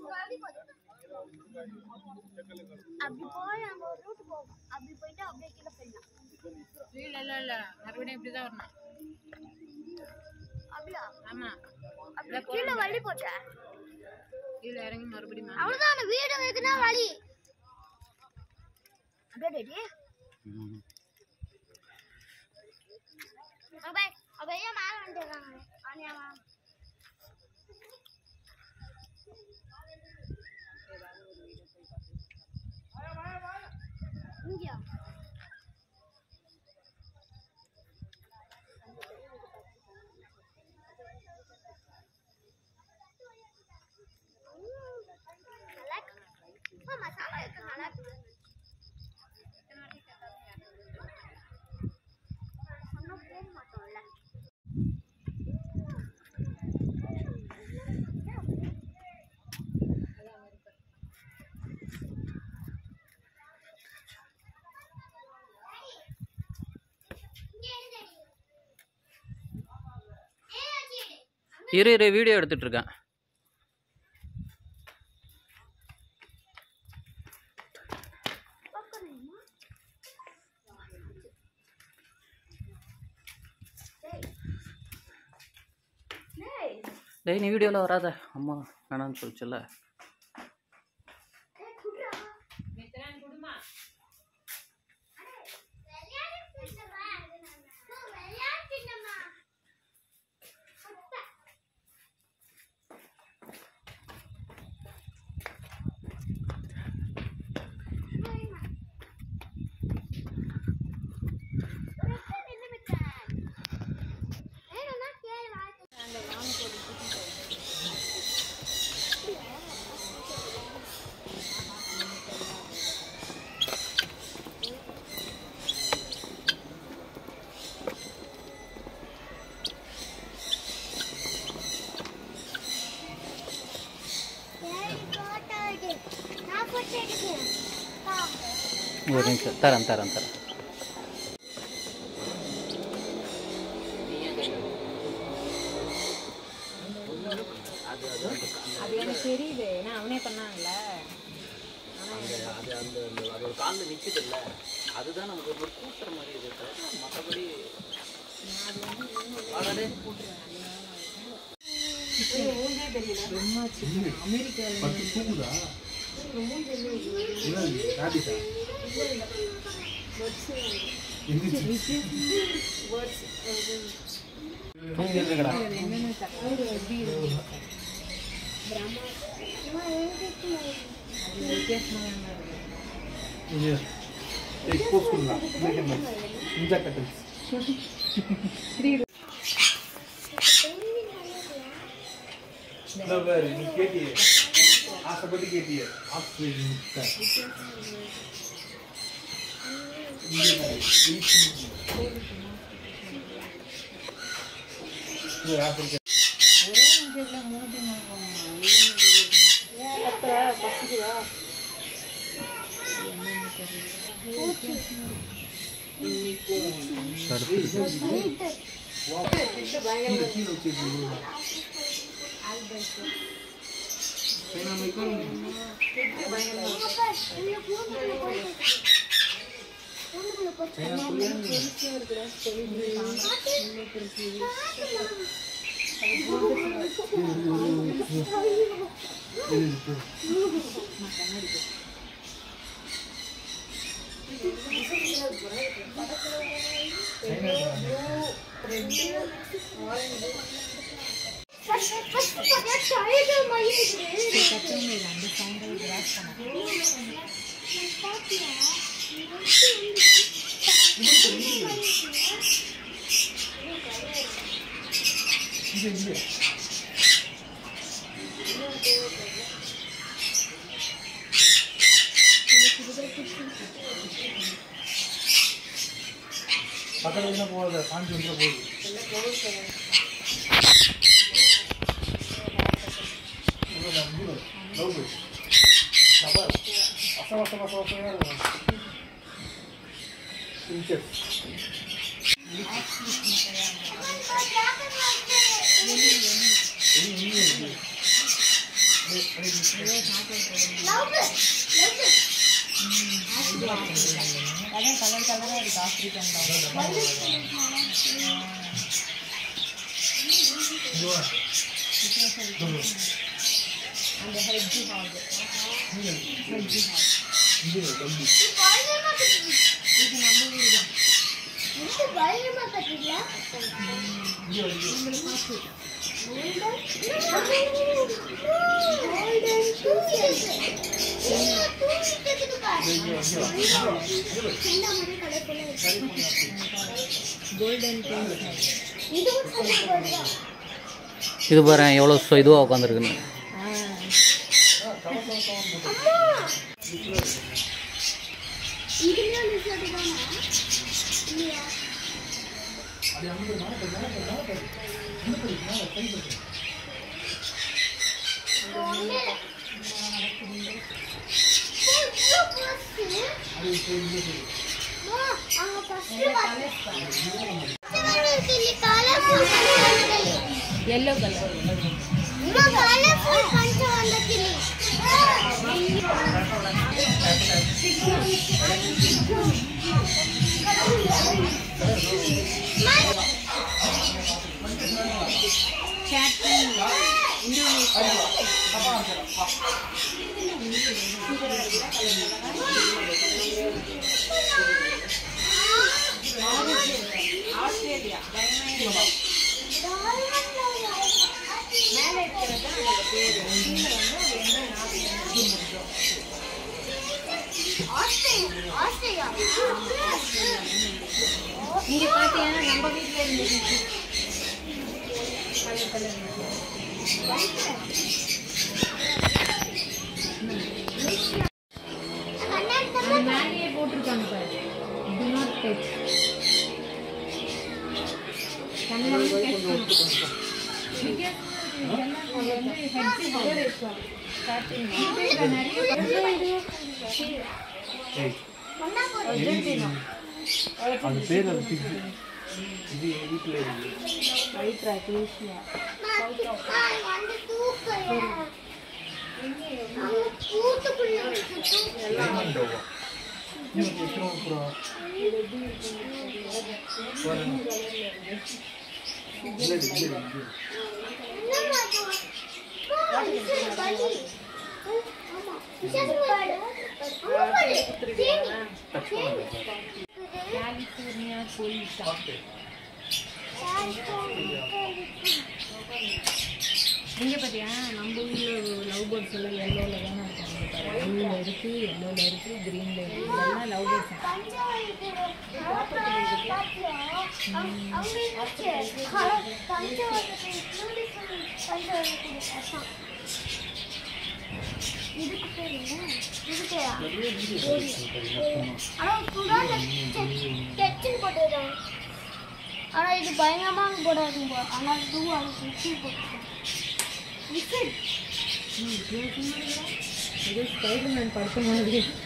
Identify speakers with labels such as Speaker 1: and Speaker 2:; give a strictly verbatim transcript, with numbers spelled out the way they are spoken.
Speaker 1: அப்படி போய் அங்க ஒரு ரூட் போகும். அப்படி போயிட்டு அப்படியே கீழே போயிடலாம்.
Speaker 2: இல்ல இல்ல இல்ல மறுபடியும் இப்படி தான் வரணும்.
Speaker 1: அப்படியா?
Speaker 2: ஆமா.
Speaker 1: அப்படி கீழே வழி போச்சா?
Speaker 2: கீழே இறங்கி மறுபடியும்
Speaker 1: அவ்வளவுதான். வீடு வைக்கனா வழி அப்படியே டேடி. அப்ப அப்ப ஏன் மேல வந்துட்டாங்க? ஆனியாமா இங்கயா? மசாலா இருக்கு நல்லா இருக்கு. சொன்னா போக மாட்டோம்ல.
Speaker 3: இரு இரு வீடியோ எடுத்துட்டு இருக்கேன். டேய் நீ வீடியோவில் வராத, அம்மா வேணான்னு சொல்லிச்சுல்ல. ஒரு நிமிஷம் தரேன் தரேன் தரேன்.
Speaker 2: அது எனக்கு தெரியுது, ஏன்னா அவனே பண்ணாங்கல்ல.
Speaker 3: அது அந்த அதோட காலில் நிற்குது இல்லை, அதுதான் நமக்கு ஒரு கூட்டுற மாதிரி இருக்கு. மற்றபடி ஆசைப்பட்டு கேட்டிய பக்கத்துல என்ன போகுது பாஞ்சு வந்துட போகுது
Speaker 2: அதான் கலர் கலராக இருக்கு ஆஃப்ரிக்கன் அந்த ஹெட்ஜி ஹாக் ஹெட்ஜி ஹாக் இது நம்ம வீடு தான்
Speaker 1: இது பயமா கட்டில
Speaker 2: நம்மளுக்கு காசு கோல்டன்
Speaker 3: இது பாரு எவ்வளோ இதுவாக உட்காந்துருக்குன்னு.
Speaker 2: येलो कलर ஆஸ்திரேலியா மேலே இருக்கிறது அந்த பேர் கீழே வந்து அது என்ன
Speaker 1: ஆஸ்திரேலியா
Speaker 2: இங்கே பார்த்தீங்கன்னா நம்ம வீட்டில் இருந்துச்சு கலர் கலர் மேலேயே போட்டிருக்காங்க பாரு டு நாட் டச் கண்ணாடி டச் பண்ணும் California Polita. இங்கே பார்த்தியா நம்ம ஊரில் லவ் பேர்ட்ஸ் எல்லாம் எல்லோவில் தானே இருக்காங்க. ப்ளூவில் இருக்குது, எல்லோவில் இருக்குது, க்ரீனில் இருக்குது. இதெல்லாம் லவ் பேர்ட்ஸ்.
Speaker 1: இதுக்கு பேர் என்ன? இதுக்கு போட்டுருக்காங்க. ஆனா இது பயங்கரமா போடாதுங்க. ஆனா டூ அது போட்டுருக்காங்க.
Speaker 2: இது ஸ்பைடர்மேன் படுத்த மாதிரி